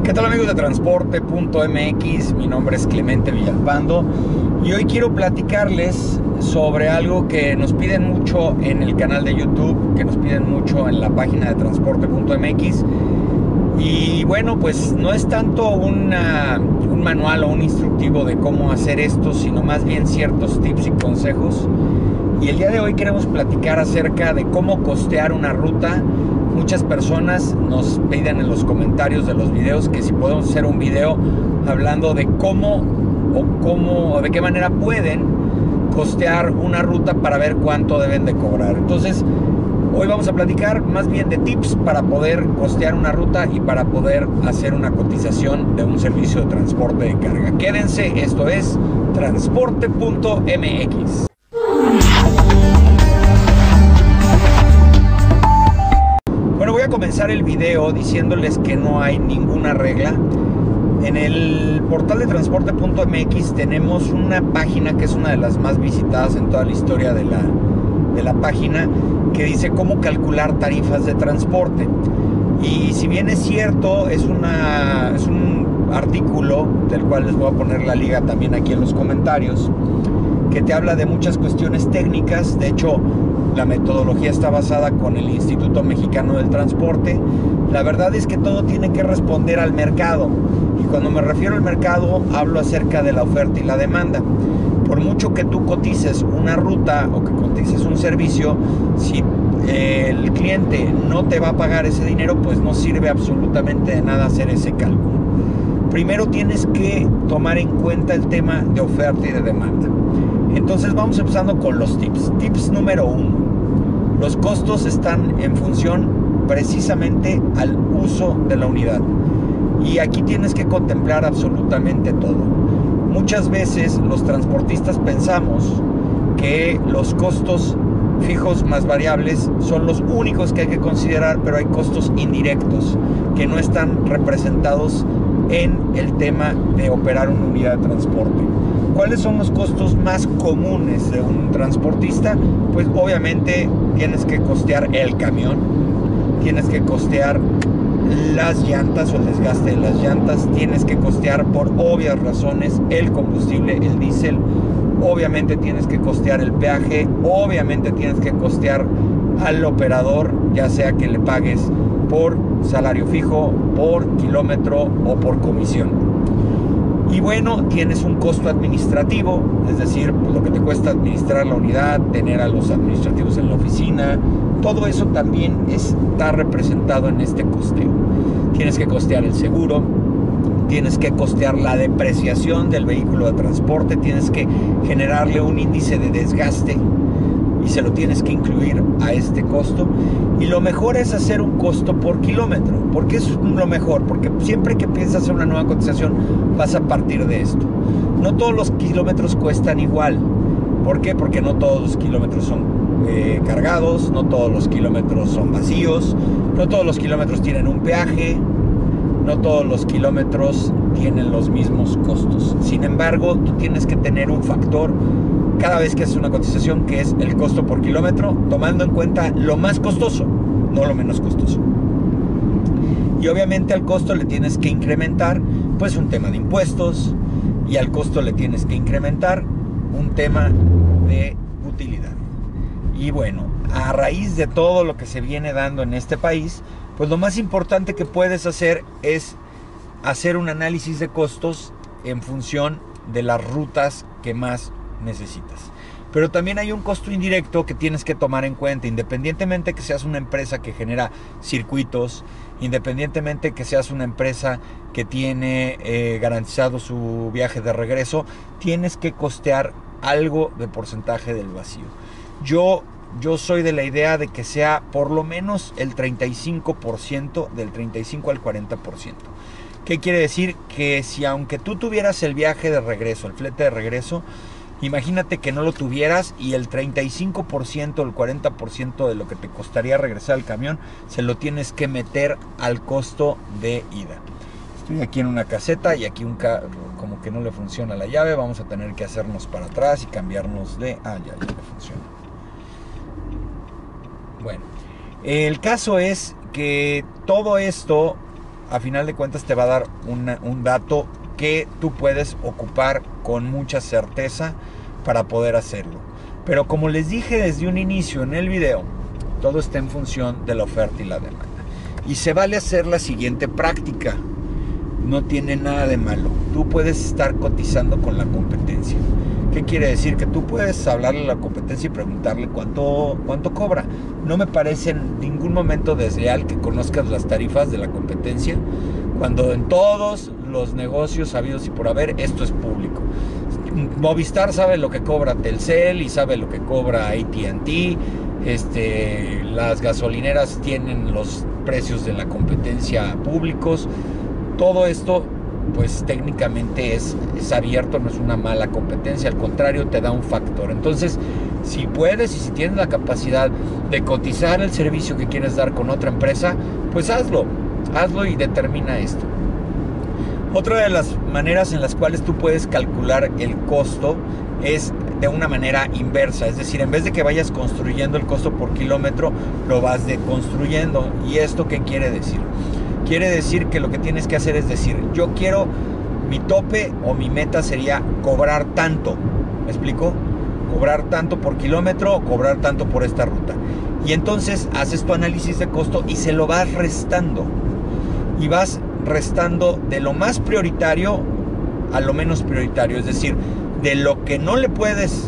¿Qué tal, amigos de Transporte.mx? Mi nombre es Clemente Villalpando y hoy quiero platicarles sobre algo que nos piden mucho en el canal de YouTube, que nos piden mucho en la página de Transporte.mx. Y bueno, pues no es tanto un manual o un instructivo de cómo hacer esto, sino más bien ciertos tips y consejos. Y el día de hoy queremos platicar acerca de cómo costear una ruta. Muchas personas nos piden en los comentarios de los videos que si podemos hacer un video hablando de cómo o de qué manera pueden costear una ruta para ver cuánto deben de cobrar. Entonces, hoy vamos a platicar más bien de tips para poder costear una ruta y para poder hacer una cotización de un servicio de transporte de carga. Quédense, esto es Transporte.mx. Bueno, voy a comenzar el video diciéndoles que no hay ninguna regla. En el portal de Transporte.mx tenemos una página que es una de las más visitadas en toda la historia de la página, que dice cómo calcular tarifas de transporte. Y si bien es cierto, es un artículo del cual les voy a poner la liga también aquí en los comentarios, que te habla de muchas cuestiones técnicas. De hecho, la metodología está basada con el Instituto Mexicano del Transporte. La verdad es que todo tiene que responder al mercado. Y cuando me refiero al mercado, hablo acerca de la oferta y la demanda. Por mucho que tú cotices una ruta o que cotices un servicio, si el cliente no te va a pagar ese dinero, pues no sirve absolutamente de nada hacer ese cálculo. Primero tienes que tomar en cuenta el tema de oferta y de demanda. Entonces vamos empezando con los tips. Tips número 1. Los costos están en función precisamente al uso de la unidad. Y aquí tienes que contemplar absolutamente todo. Muchas veces los transportistas pensamos que los costos fijos más variables son los únicos que hay que considerar, pero hay costos indirectos que no están representados en el tema de operar una unidad de transporte. ¿Cuáles son los costos más comunes de un transportista? Pues obviamente tienes que costear el camión, tienes que costear las llantas o el desgaste de las llantas, tienes que costear por obvias razones el combustible, el diésel, obviamente tienes que costear el peaje, obviamente tienes que costear al operador, ya sea que le pagues por salario fijo, por kilómetro o por comisión. Y bueno, tienes un costo administrativo, es decir, lo que te cuesta administrar la unidad, tener a los administrativos en la oficina, todo eso también está representado en este costeo. Tienes que costear el seguro, tienes que costear la depreciación del vehículo de transporte, tienes que generarle un índice de desgaste y se lo tienes que incluir a este costo. Y lo mejor es hacer un costo por kilómetro. ¿Por qué es lo mejor? Porque siempre que piensas hacer una nueva cotización vas a partir de esto. No todos los kilómetros cuestan igual. ¿Por qué? Porque no todos los kilómetros son cargados, no todos los kilómetros son vacíos, no todos los kilómetros tienen un peaje, no todos los kilómetros tienen los mismos costos. Sin embargo, tú tienes que tener un factor cada vez que haces una cotización, que es el costo por kilómetro, tomando en cuenta lo más costoso, no lo menos costoso. Y obviamente al costo le tienes que incrementar pues un tema de impuestos, y al costo le tienes que incrementar un tema de utilidad. Y bueno, a raíz de todo lo que se viene dando en este país, pues lo más importante que puedes hacer es hacer un análisis de costos en función de las rutas que más necesitas. Pero también hay un costo indirecto que tienes que tomar en cuenta, independientemente que seas una empresa que genera circuitos, independientemente que seas una empresa que tiene garantizado su viaje de regreso, tienes que costear algo de porcentaje del vacío. Yo soy de la idea de que sea por lo menos el 35%, del 35 al 40%. ¿Qué quiere decir? Que si aunque tú tuvieras el viaje de regreso, el flete de regreso, imagínate que no lo tuvieras y el 35% o el 40% de lo que te costaría regresar al camión se lo tienes que meter al costo de ida. Estoy aquí en una caseta y aquí como que no le funciona la llave. Vamos a tener que hacernos para atrás y cambiarnos de... ya le funciona. Bueno, el caso es que todo esto a final de cuentas te va a dar un dato que tú puedes ocupar con mucha certeza para poder hacerlo. Pero como les dije desde un inicio en el video, todo está en función de la oferta y la demanda. Y se vale hacer la siguiente práctica. No tiene nada de malo. Tú puedes estar cotizando con la competencia. ¿Qué quiere decir? Que tú puedes hablarle a la competencia y preguntarle cuánto cobra. No me parece en ningún momento desleal que conozcas las tarifas de la competencia, cuando en todos los negocios habidos y por haber, esto es público. Movistar sabe lo que cobra Telcel y sabe lo que cobra AT&T. Las gasolineras tienen los precios de la competencia públicos. Todo esto pues técnicamente es abierto, no es una mala competencia, al contrario, te da un factor. Entonces, si puedes y si tienes la capacidad de cotizar el servicio que quieres dar con otra empresa, pues hazlo y determina esto. Otra de las maneras en las cuales tú puedes calcular el costo es de una manera inversa, es decir, en vez de que vayas construyendo el costo por kilómetro, lo vas deconstruyendo. ¿Y esto qué quiere decir? Quiere decir que lo que tienes que hacer es decir, yo quiero, mi tope o mi meta sería cobrar tanto, ¿me explico? Cobrar tanto por kilómetro o cobrar tanto por esta ruta. Y entonces haces tu análisis de costo y se lo vas restando. Y vas restando de lo más prioritario a lo menos prioritario, es decir, de lo que no le puedes,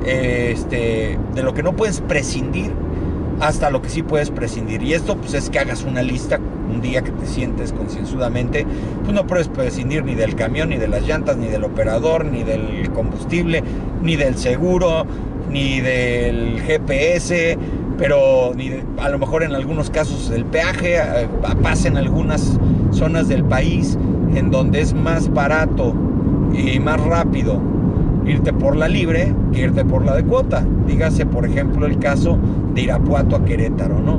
de lo que no puedes prescindir hasta lo que sí puedes prescindir. Y esto pues es que hagas una lista un día que te sientes concienzudamente. Pues no puedes prescindir ni del camión, ni de las llantas, ni del operador, ni del combustible, ni del seguro, ni del GPS, pero a lo mejor en algunos casos el peaje. Pasa en algunas zonas del país en donde es más barato y más rápido irte por la libre que irte por la de cuota. Dígase, por ejemplo, el caso de Irapuato a Querétaro, ¿no?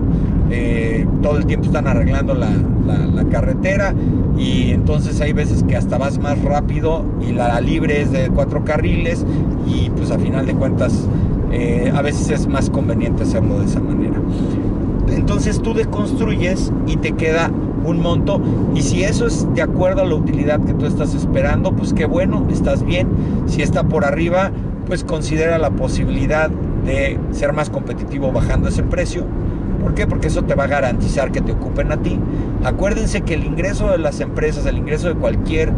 Todo el tiempo están arreglando la carretera y entonces hay veces que hasta vas más rápido y la libre es de 4 carriles y pues a final de cuentas a veces es más conveniente hacerlo de esa manera. Entonces tú deconstruyes y te queda un monto, y si eso es de acuerdo a la utilidad que tú estás esperando, pues qué bueno, estás bien. Si está por arriba, pues considera la posibilidad de ser más competitivo bajando ese precio. ¿Por qué? Porque eso te va a garantizar que te ocupen a ti. Acuérdense que el ingreso de las empresas, el ingreso de cualquier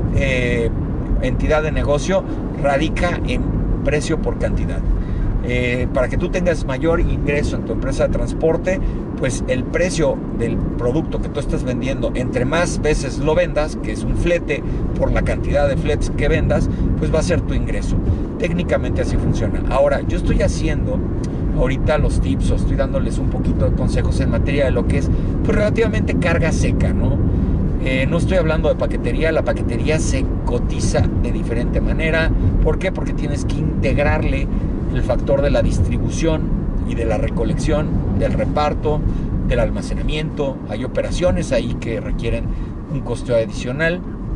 entidad de negocio radica en precio por cantidad. Para que tú tengas mayor ingreso en tu empresa de transporte, pues el precio del producto que tú estás vendiendo, entre más veces lo vendas, que es un flete, por la cantidad de fletes que vendas, pues va a ser tu ingreso. Técnicamente así funciona. Ahora, yo estoy haciendo ahorita los tips, o estoy dándoles un poquito de consejos en materia de lo que es pues relativamente carga seca, ¿no? No estoy hablando de paquetería. La paquetería se cotiza de diferente manera. ¿Por qué? Porque tienes que integrarle el factor de la distribución y de la recolección, del reparto, del almacenamiento. Hay operaciones ahí que requieren un costo adicional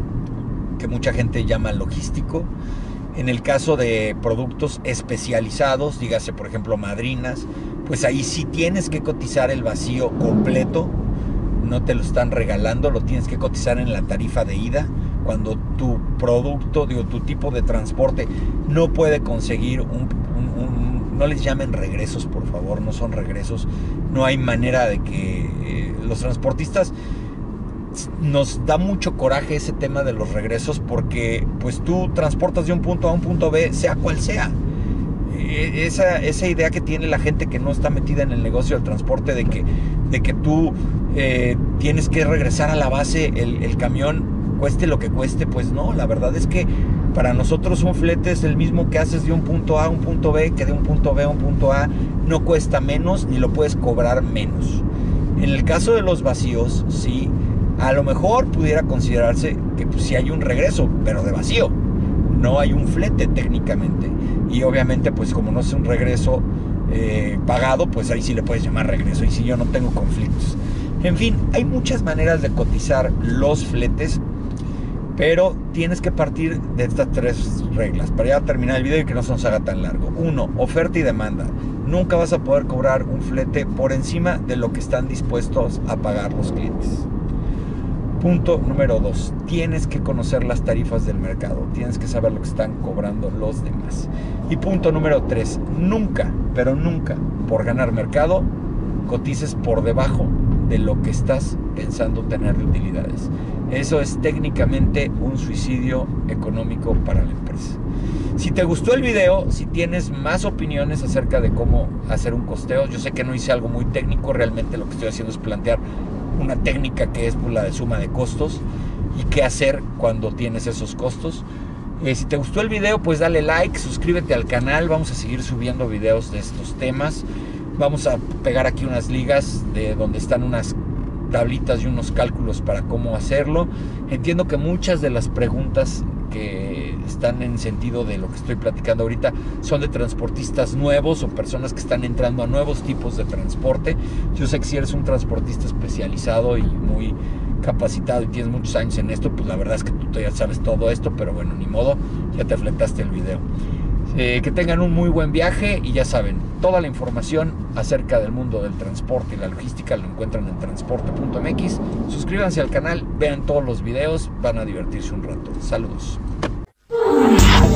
que mucha gente llama logístico. En el caso de productos especializados, dígase por ejemplo madrinas, pues ahí sí tienes que cotizar el vacío completo. No te lo están regalando, lo tienes que cotizar en la tarifa de ida. Cuando tu producto, tu tipo de transporte no puede conseguir no les llamen regresos, por favor, no son regresos. No hay manera de que los transportistas, nos da mucho coraje ese tema de los regresos, porque pues tú transportas de un punto A a un punto B, sea cual sea. Esa idea que tiene la gente que no está metida en el negocio del transporte de que tú tienes que regresar a la base el camión, cueste lo que cueste, pues no, la verdad es que para nosotros un flete es el mismo que haces de un punto A a un punto B, que de un punto B a un punto A. No cuesta menos ni lo puedes cobrar menos. En el caso de los vacíos, sí, a lo mejor pudiera considerarse que pues, sí hay un regreso, pero de vacío. No hay un flete técnicamente. Y obviamente, pues como no es un regreso pagado, pues ahí sí le puedes llamar regreso. Y si yo no tengo conflictos. En fin, hay muchas maneras de cotizar los fletes, pero tienes que partir de estas 3 reglas para ya terminar el video y que no se nos haga tan largo. 1. Oferta y demanda. Nunca vas a poder cobrar un flete por encima de lo que están dispuestos a pagar los clientes. Punto número 2, tienes que conocer las tarifas del mercado, tienes que saber lo que están cobrando los demás. Y punto número 3, nunca, pero nunca, por ganar mercado, cotices por debajo de lo que estás pensando tener de utilidades. Eso es técnicamente un suicidio económico para la empresa. Si te gustó el video, si tienes más opiniones acerca de cómo hacer un costeo, yo sé que no hice algo muy técnico, realmente lo que estoy haciendo es plantear una técnica que es la de suma de costos y qué hacer cuando tienes esos costos. Si te gustó el video, pues dale like, suscríbete al canal, vamos a seguir subiendo videos de estos temas. Vamos a pegar aquí unas ligas de donde están unas tablitas y unos cálculos para cómo hacerlo. Entiendo que muchas de las preguntas que están en sentido de lo que estoy platicando ahorita son de transportistas nuevos o personas que están entrando a nuevos tipos de transporte. Yo sé que si eres un transportista especializado y muy capacitado y tienes muchos años en esto, pues la verdad es que tú ya sabes todo esto, pero bueno, ni modo, ya te fletaste el video. Que tengan un muy buen viaje y ya saben, toda la información acerca del mundo del transporte y la logística lo encuentran en transporte.mx. Suscríbanse al canal, vean todos los videos, van a divertirse un rato. Saludos.